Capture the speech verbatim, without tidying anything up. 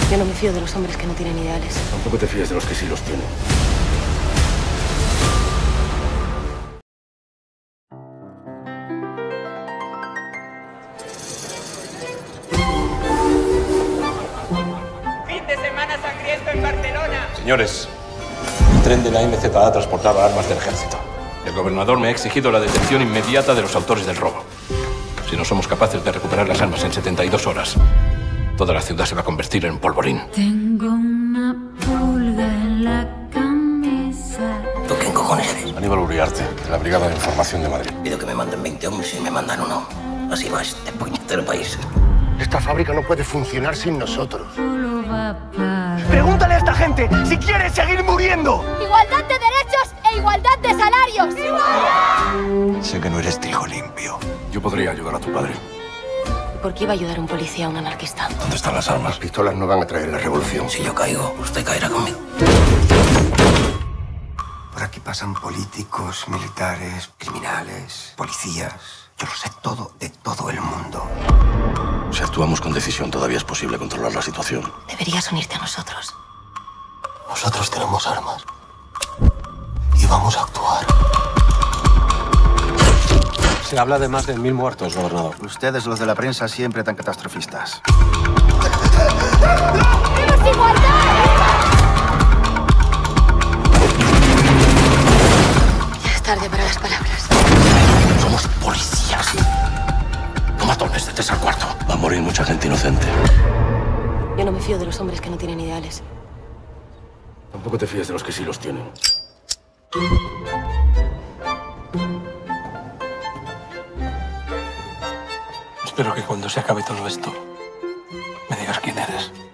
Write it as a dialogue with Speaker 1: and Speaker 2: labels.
Speaker 1: Yo no me fío de los hombres que no tienen ideales.
Speaker 2: Tampoco te fíes de los que sí los tienen.
Speaker 3: Fin de semana sangriento en Barcelona.
Speaker 4: Señores, el tren de la M Z A transportaba armas del ejército. El gobernador me ha exigido la detención inmediata de los autores del robo. Si no somos capaces de recuperar las armas en setenta y dos horas, toda la ciudad se va a convertir en polvorín.
Speaker 5: Tengo una pulga en la camisa.
Speaker 6: ¿Tú quién cojones eres?
Speaker 4: Aníbal Uriarte, de la Brigada de Información de Madrid.
Speaker 6: Pido que me manden veinte hombres y me mandan uno. Así va este puñetero país.
Speaker 7: Esta fábrica no puede funcionar sin nosotros.
Speaker 5: Solo va para...
Speaker 7: Pregúntale a esta gente si quiere seguir muriendo.
Speaker 8: Igualdad de derechos e igualdad de salarios.
Speaker 9: Sé que no eres trigo limpio.
Speaker 4: Yo podría ayudar a tu padre.
Speaker 1: ¿Por qué iba a ayudar a un policía a un anarquista?
Speaker 4: ¿Dónde están las armas?
Speaker 7: Las pistolas no van a traer la revolución.
Speaker 6: Si yo caigo, usted caerá conmigo.
Speaker 9: Por aquí pasan políticos, militares, criminales, policías. Yo lo sé todo de todo el mundo.
Speaker 2: Si actuamos con decisión, todavía es posible controlar la situación.
Speaker 1: Deberías unirte a nosotros.
Speaker 9: Nosotros tenemos armas. Y vamos a actuar.
Speaker 4: Se habla de más de mil muertos, gobernador.
Speaker 10: Ustedes, los de la prensa, siempre tan catastrofistas.
Speaker 8: ¡Queremos igualdad!
Speaker 1: Ya es tarde para las palabras.
Speaker 2: Somos policías. No matones de tres al cuarto. Va a morir mucha gente inocente.
Speaker 1: Yo no me fío de los hombres que no tienen ideales.
Speaker 2: Tampoco te fíes de los que sí los tienen.
Speaker 4: Espero que cuando se acabe todo esto, me digas quién eres.